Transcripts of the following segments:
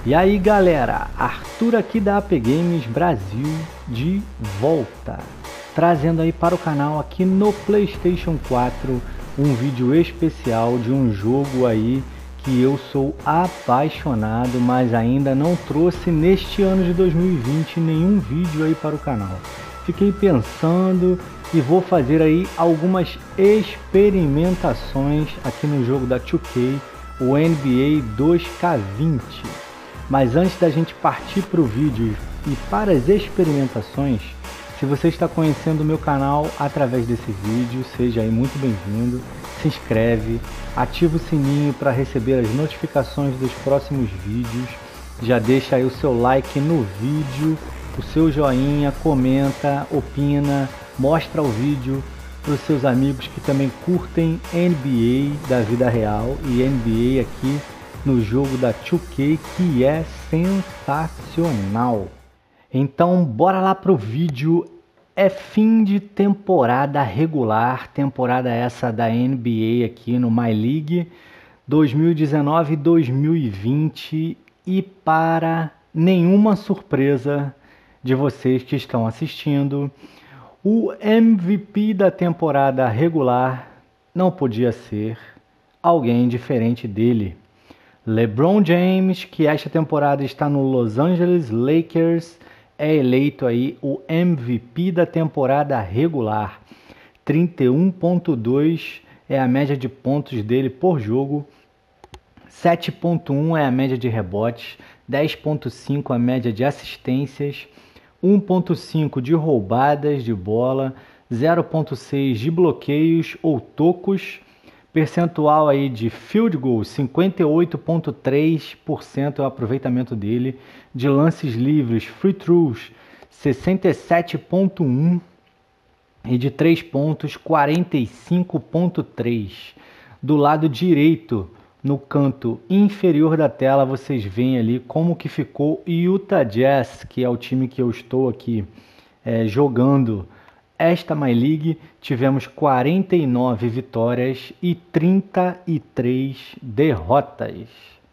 E aí galera, Arthur aqui da AP Games Brasil de volta, trazendo aí para o canal aqui no PlayStation 4 um vídeo especial de um jogo aí que eu sou apaixonado, mas ainda não trouxe neste ano de 2020 nenhum vídeo aí para o canal. Fiquei pensando e vou fazer aí algumas experimentações aqui no jogo da 2K, o NBA 2K20. Mas antes da gente partir para o vídeo e para as experimentações, se você está conhecendo o meu canal através desse vídeo, seja aí muito bem-vindo, se inscreve, ativa o sininho para receber as notificações dos próximos vídeos, já deixa aí o seu like no vídeo, o seu joinha, comenta, opina, mostra o vídeo para os seus amigos que também curtem NBA da vida real e NBA aqui no jogo da 2K, que é sensacional. Então bora lá pro vídeo. É fim de temporada regular, temporada essa da NBA aqui no My League 2019-2020, e para nenhuma surpresa de vocês que estão assistindo, o MVP da temporada regular não podia ser alguém diferente dele. LeBron James, que esta temporada está no Los Angeles Lakers, é eleito aí o MVP da temporada regular. 31.2 é a média de pontos dele por jogo, 7.1 é a média de rebotes, 10.5 a média de assistências, 1.5 de roubadas de bola, 0.6 de bloqueios ou tocos, percentual aí de field goal, 58.3% é o aproveitamento dele, de lances livres, free throws, 67.1% e de 3 pontos, 45.3%. Do lado direito, no canto inferior da tela, vocês veem ali como que ficou o Utah Jazz, que é o time que eu estou aqui jogando esta My League. Tivemos 49 vitórias e 33 derrotas.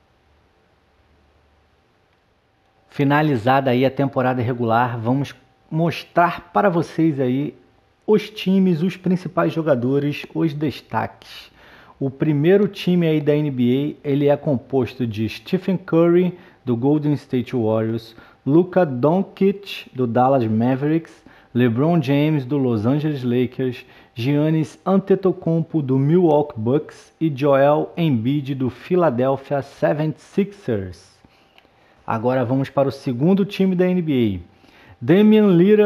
Finalizada aí a temporada regular, vamos mostrar para vocês aí os times, os principais jogadores, os destaques. O primeiro time aí da NBA, ele é composto de Stephen Curry, do Golden State Warriors, Luka Doncic, do Dallas Mavericks, LeBron James, do Los Angeles Lakers, Giannis Antetokounmpo, do Milwaukee Bucks e Joel Embiid, do Philadelphia 76ers. Agora vamos para o segundo time da NBA. Damian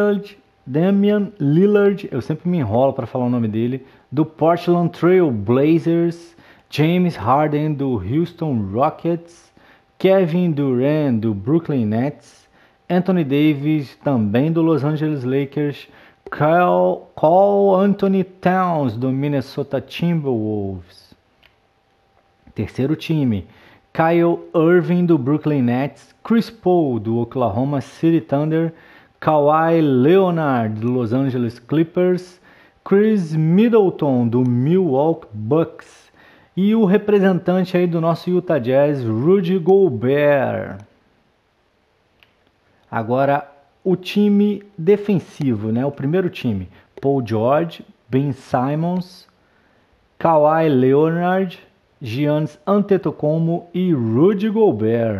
Lillard, eu sempre me enrolo para falar o nome dele, do Portland Trail Blazers, James Harden, do Houston Rockets, Kevin Durant, do Brooklyn Nets, Anthony Davis, também do Los Angeles Lakers, Karl Anthony Towns, do Minnesota Timberwolves. Terceiro time, Kyle Irving, do Brooklyn Nets, Chris Paul, do Oklahoma City Thunder, Kawhi Leonard, do Los Angeles Clippers, Chris Middleton, do Milwaukee Bucks, e o representante aí do nosso Utah Jazz, Rudy Gobert. Agora o time defensivo, né? O primeiro time, Paul George, Ben Simmons, Kawhi Leonard, Giannis Antetokounmpo e Rudy Gobert.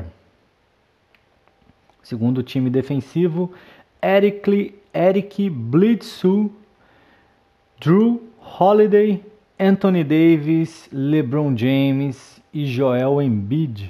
Segundo time defensivo, Eric Bledsoe, Drew Holiday, Anthony Davis, LeBron James e Joel Embiid.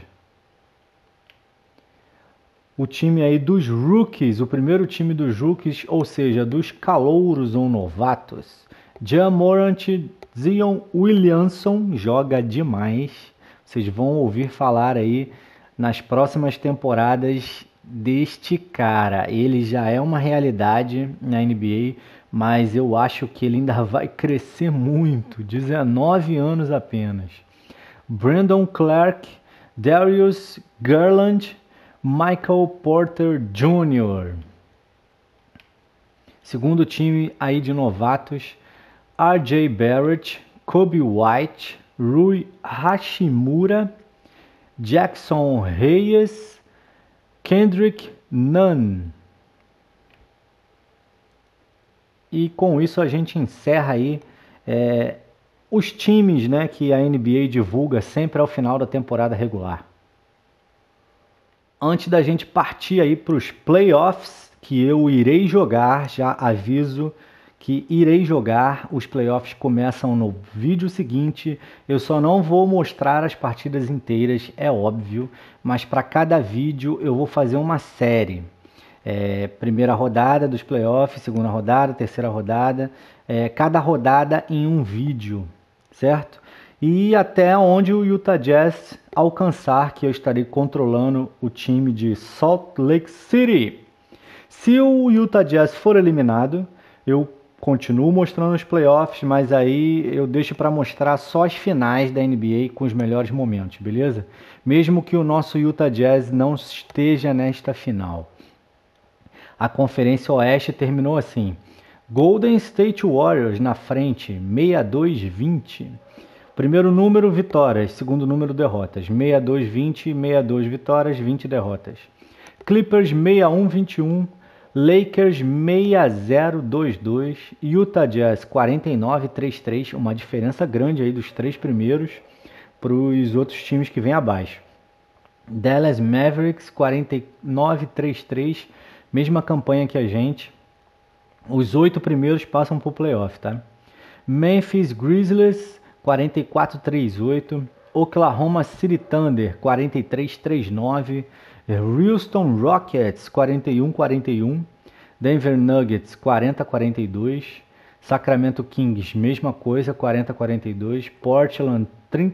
O time aí dos rookies, o primeiro time dos rookies, ou seja, dos calouros ou novatos. Ja Morant, Zion Williamson, joga demais. Vocês vão ouvir falar aí nas próximas temporadas deste cara. Ele já é uma realidade na NBA, mas eu acho que ele ainda vai crescer muito. 19 anos apenas. Brandon Clark, Darius Garland, Michael Porter Jr. Segundo time aí de novatos, RJ Barrett, Kobe White, Rui Hashimura, Jackson Reyes, Kendrick Nunn. E com isso a gente encerra aí os times, né, que a NBA divulga sempre ao final da temporada regular. Antes da gente partir aí para os playoffs, que eu irei jogar, já aviso que irei jogar, os playoffs começam no vídeo seguinte. Eu só não vou mostrar as partidas inteiras, é óbvio, mas para cada vídeo eu vou fazer uma série. Primeira rodada dos playoffs, segunda rodada, terceira rodada, cada rodada em um vídeo, certo? E até onde o Utah Jazz alcançar, que eu estarei controlando o time de Salt Lake City. Se o Utah Jazz for eliminado, eu continuo mostrando os playoffs, mas aí eu deixo para mostrar só as finais da NBA com os melhores momentos, beleza? Mesmo que o nosso Utah Jazz não esteja nesta final. A Conferência Oeste terminou assim: Golden State Warriors na frente, 62-20. Primeiro número, vitórias. Segundo número, derrotas. 62-20, 62 vitórias, 20 derrotas. Clippers 61-21. Lakers 60-22. Utah Jazz 49-33. Uma diferença grande aí dos três primeiros para os outros times que vêm abaixo. Dallas Mavericks 49-33. Mesma campanha que a gente. Os 8 primeiros passam para o playoff, tá? Memphis Grizzlies 44-38, Oklahoma City Thunder 43-39, Houston Rockets 41-41, Denver Nuggets 40-42, Sacramento Kings mesma coisa, 40-42, Portland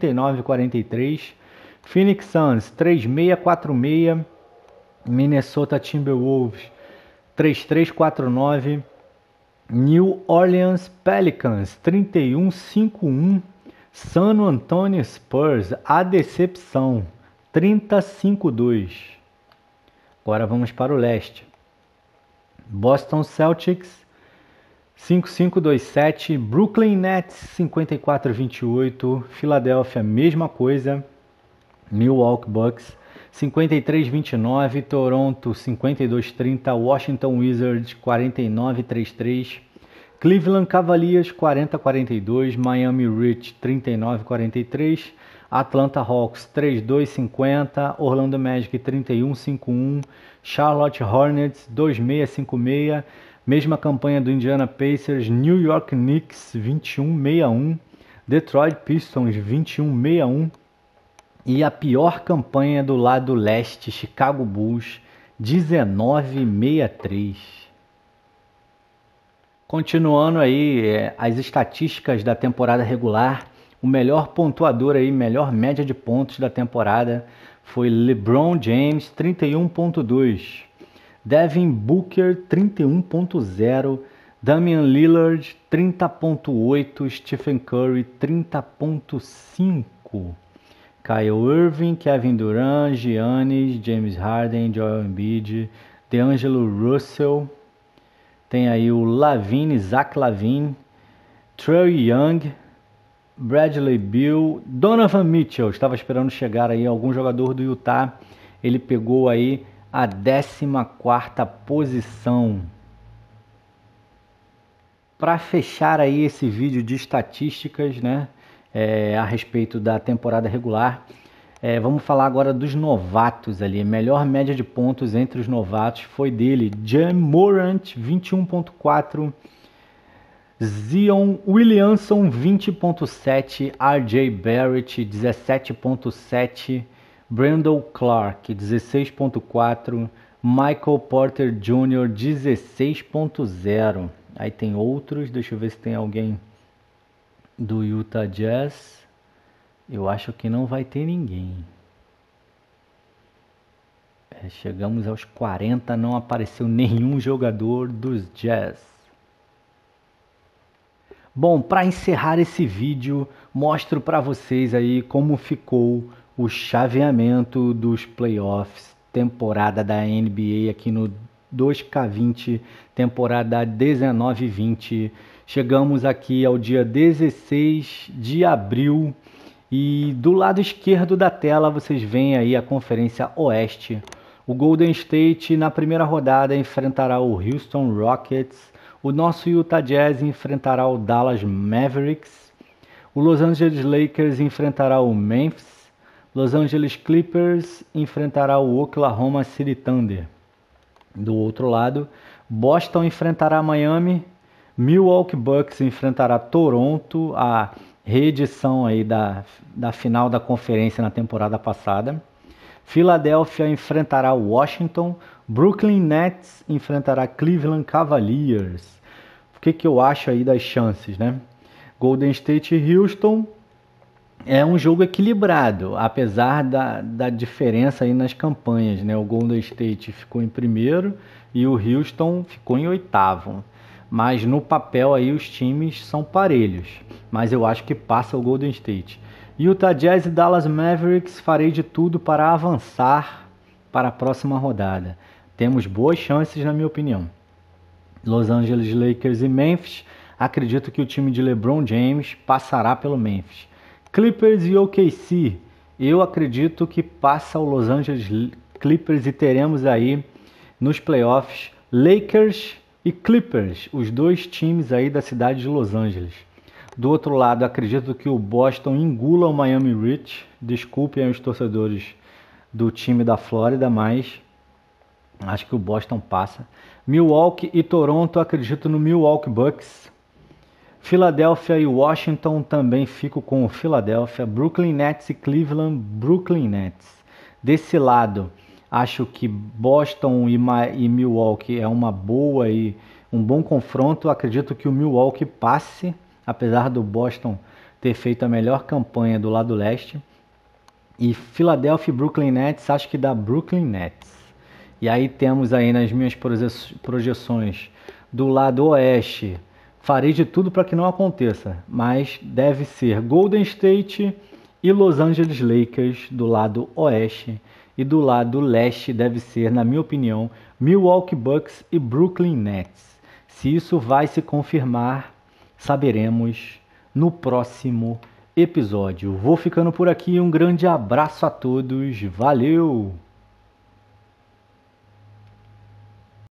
39-43, Phoenix Suns 3-6-4-6, Minnesota Timberwolves 3-3-4-9, New Orleans Pelicans 31-5-1, San Antonio Spurs, a decepção, 30-5-2. Agora vamos para o leste. Boston Celtics 55-27, Brooklyn Nets 54-28, Philadelphia mesma coisa, Milwaukee Bucks 53-29, Toronto 52-30, Washington Wizards 49-33, Cleveland Cavaliers 40-42, Miami Heat 39-43, Atlanta Hawks 32-50, Orlando Magic 31-51, Charlotte Hornets 26-56, mesma campanha do Indiana Pacers, New York Knicks 21-61, Detroit Pistons 21-61 e a pior campanha do lado leste, Chicago Bulls 19-63. Continuando aí as estatísticas da temporada regular, o melhor pontuador aí, melhor média de pontos da temporada foi LeBron James, 31.2, Devin Booker, 31.0, Damian Lillard, 30.8, Stephen Curry, 30.5, Kyle Irving, Kevin Durant, Giannis, James Harden, Joel Embiid, D'Angelo Russell. Tem aí o Lavine, Zach Lavine, Trae Young, Bradley Beal, Donovan Mitchell. Estava esperando chegar aí algum jogador do Utah. Ele pegou aí a 14ª posição. Para fechar aí esse vídeo de estatísticas, né, a respeito da temporada regular, vamos falar agora dos novatos ali. Melhor média de pontos entre os novatos foi dele, Ja Morant, 21.4, Zion Williamson, 20.7, RJ Barrett, 17.7, Brandon Clark, 16.4, Michael Porter Jr., 16.0. Aí tem outros, deixa eu ver se tem alguém do Utah Jazz. Eu acho que não vai ter ninguém. Chegamos aos 40, não apareceu nenhum jogador dos Jazz. Bom, para encerrar esse vídeo, mostro para vocês aí como ficou o chaveamento dos playoffs, temporada da NBA aqui no 2K20, temporada 19-20. Chegamos aqui ao dia 16 de abril e do lado esquerdo da tela vocês veem aí a Conferência Oeste. O Golden State na primeira rodada enfrentará o Houston Rockets. O nosso Utah Jazz enfrentará o Dallas Mavericks. O Los Angeles Lakers enfrentará o Memphis. Los Angeles Clippers enfrentará o Oklahoma City Thunder. Do outro lado, Boston enfrentará Miami. Milwaukee Bucks enfrentará Toronto, a reedição aí da final da conferência na temporada passada. Filadélfia enfrentará Washington. Brooklyn Nets enfrentará Cleveland Cavaliers. O que eu acho aí das chances, né? Golden State e Houston é um jogo equilibrado, apesar da diferença aí nas campanhas, né? O Golden State ficou em primeiro e o Houston ficou em oitavo. Mas no papel aí os times são parelhos. Mas eu acho que passa o Golden State. Utah Jazz e Dallas Mavericks, farei de tudo para avançar para a próxima rodada. Temos boas chances, na minha opinião. Los Angeles Lakers e Memphis, acredito que o time de LeBron James passará pelo Memphis. Clippers e OKC, eu acredito que passa o Los Angeles Clippers e teremos aí nos playoffs Lakers e Clippers, os dois times aí da cidade de Los Angeles. Do outro lado, acredito que o Boston engula o Miami Heat. Desculpem os torcedores do time da Flórida, mas acho que o Boston passa. Milwaukee e Toronto, acredito no Milwaukee Bucks. Filadélfia e Washington, também fico com o Filadélfia. Brooklyn Nets e Cleveland, Brooklyn Nets. Desse lado, acho que Boston e Milwaukee é uma boa e um bom confronto. Acredito que o Milwaukee passe, apesar do Boston ter feito a melhor campanha do lado leste. E Philadelphia e Brooklyn Nets, acho que dá Brooklyn Nets. E aí temos aí nas minhas projeções do lado oeste, farei de tudo para que não aconteça, mas deve ser Golden State e Los Angeles Lakers do lado oeste. E do lado leste deve ser, na minha opinião, Milwaukee Bucks e Brooklyn Nets. Se isso vai se confirmar, saberemos no próximo episódio. Vou ficando por aqui, um grande abraço a todos, valeu!